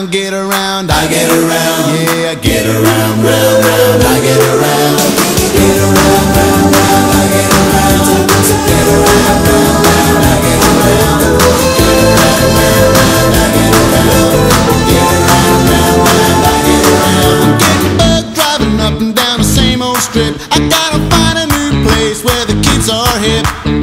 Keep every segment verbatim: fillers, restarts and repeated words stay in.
round, get around, I get around, yeah, I get around, round, round, I get around, get around, round, round, I get around, get around, round, round, I get around, get around, round, round, I get around, get around, round, round, I get around. I'm getting bugged driving up and down the same old strip. I gotta find a new place where the kids are hip.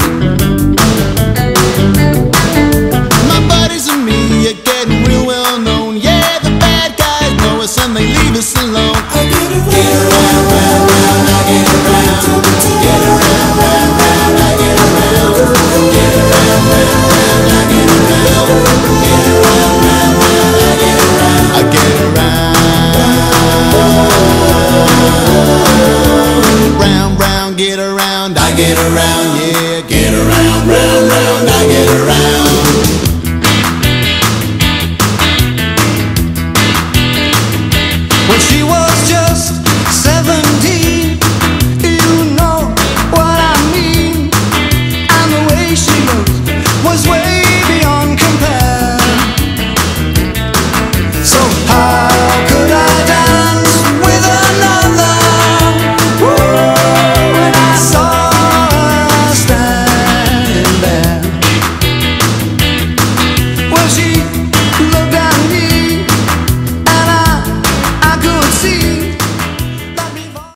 My buddies and me are getting real well known. Yeah, the bad guys know us and they leave us alone. I get around, get around, round, round, I get around, get around, round, round, I get around, get around, round, round, I get around, get around, round, round, I get around, I get around, round, round, get around, I get around, yeah, get around, round, round, I get around.